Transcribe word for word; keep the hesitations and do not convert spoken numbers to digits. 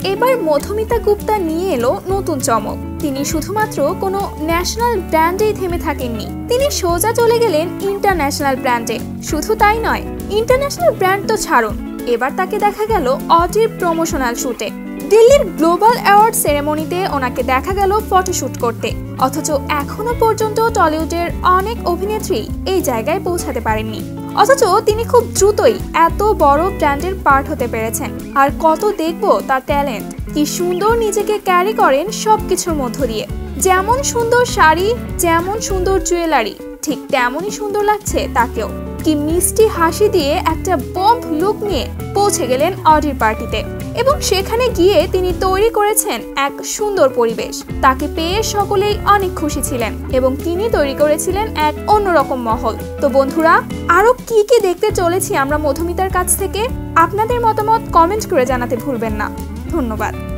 এবার মধুমিতা গুপ্তা নিয়ে এলো নতুন চমক। তিনি শুধুমাত্র কোনো ন্যাশনাল ব্র্যান্ডেই থেমে থাকেননি, তিনি সোজা চলে গেলেন ইন্টারন্যাশনাল ব্র্যান্ডে। শুধু তাই নয়, ইন্টারন্যাশনাল ব্র্যান্ড তো ছাড়ুন, এবার তাকে দেখা গেল অডির প্রমোশনাল শুটে। দিল্লির গ্লোবাল অ্যাওয়ার্ড সেরেমনিতে ওনাকে দেখা গেল ফটোশুট করতে। অথচ এখনো পর্যন্ত টলিউডের অনেক অভিনেত্রী এই জায়গায় পৌঁছাতে পারেননি। অথচ তিনি খুব দ্রুতই এত বড় ব্র্যান্ডের পার্ট হতে পেরেছেন। আর কত দেখবো তার ট্যালেন্ট, কি সুন্দর নিজেকে ক্যারি করেন সবকিছুর মধ্য দিয়ে। যেমন সুন্দর শাড়ি, যেমন সুন্দর জুয়েলারি, ঠিক তেমনই সুন্দর লাগছে তাকেও। কি মিষ্টি হাসি দিয়ে একটা বম্ব লুক নিয়ে পৌঁছে গেলেন অডির পার্টিতে, এবং সেখানে গিয়ে তিনি তৈরি করেছেন এক সুন্দর পরিবেশ। তাকে পেয়ে সকলেই অনেক খুশি ছিলেন এবং তিনি তৈরি করেছিলেন এক অন্যরকম মহল। তো বন্ধুরা, আরো কি কি দেখতে চলেছি আমরা মধুমিতার কাছ থেকে, আপনাদের মতামত কমেন্ট করে জানাতে ভুলবেন না। ধন্যবাদ।